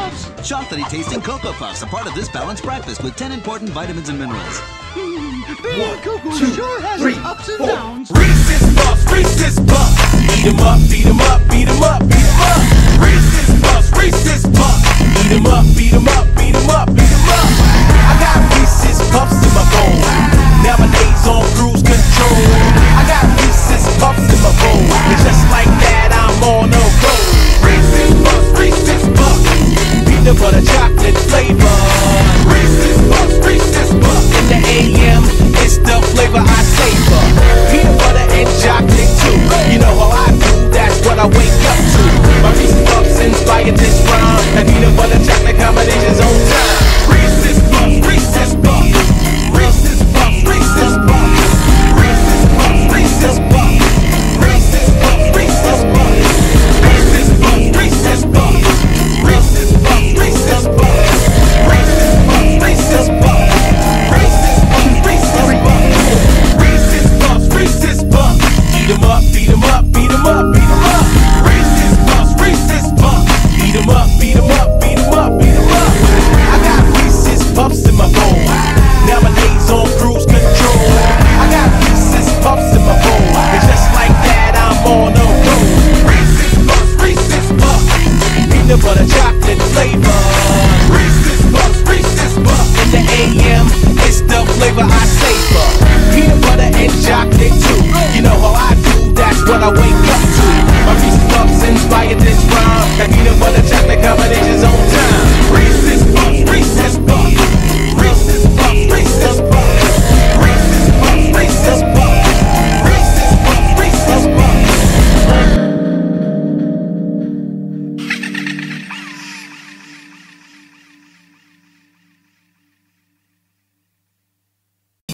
Puffs? Chocolatey tasting Cocoa Puffs, a part of this balanced breakfast with 10 important vitamins and minerals. Being Cocoa sure has its ups and downs. Reese's Puffs, Reese's Puffs. Beat 'em up, beat 'em up, beat 'em up, beat 'em up. Reese's Puffs, Reese's Puffs. Beat 'em up, beat 'em up, beat 'em up, beat 'em up. I got Reese's Puffs in my bowl. Nowadays on cruise control. I got Reese's Puffs in my bowl. And just like that, I'm on a roll. Reese's Puffs, Reese's Puffs. Peanut butter chocolate flavor. Reese's Puffs, Reese's Puffs. In the AM, it's the flavor I savor. Peanut butter and chocolate too. You know how I do, that's what I wake up to. My Reese's Puffs inspired this rhyme. And peanut butter chocolate combinations on time. Reese's Puffs, Reese's Puffs. Reese's Puffs, Reese's Puffs. Reese's Puffs, Reese's Puffs. Reese's Puffs, Reese's Puffs. Reese's Puffs, Reese's Puffs. Reese's Puffs, Reese's Puffs. Reese's Puffs, Reese's Puffs. Reese's Puffs, Reese's Puffs. Reese's Puffs, Reese's Puffs. Beat 'em up, beat 'em up, beat 'em up, beat 'em up. Reese's Puffs, Reese's Puffs. Beat 'em up, beat 'em up, beat 'em up, beat 'em up. I got Reese's Puffs in my bowl. Nowadays on cruise control. I got Reese's Puffs in my bowl. And just like that, I'm on a roll. Reese's Puffs, Reese's Puffs. Peanut butter chocolate flavor. Reese's Puffs, Reese's Puffs. In the AM, it's the flavor I savor. Peanut butter and chocolate too. You know how I do, that's what I wake up to. My Reese's Puffs inspired this rhyme. That peanut butter chocolate